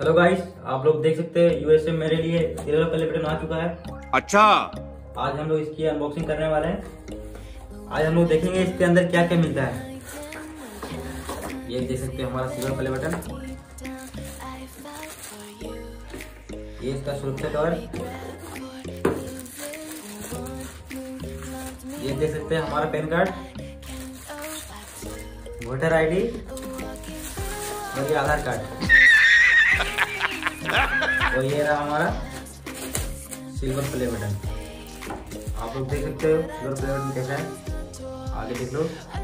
Hello guys, आप लोग देख सकते हैं यूएसए मेरे लिए सिल्वर प्ले बटन आ चुका है। अच्छा, आज हम लोग इसकी अनबॉक्सिंग करने वाले हैं। आज हम लोग देखेंगे इसके अंदर क्या क्या मिलता है। ये देख सकते हैं हमारा सिल्वर प्ले बटन, ये इसका सुरक्षा कवर, ये देख सकते हैं हमारा पैन कार्ड, वोटर आईडी और ये आधार कार्ड। और ये रहा हमारा सिल्वर प्ले बटन। आप लोग देख सकते हो सिल्वर प्ले बटन कैसा है, आगे देख लो।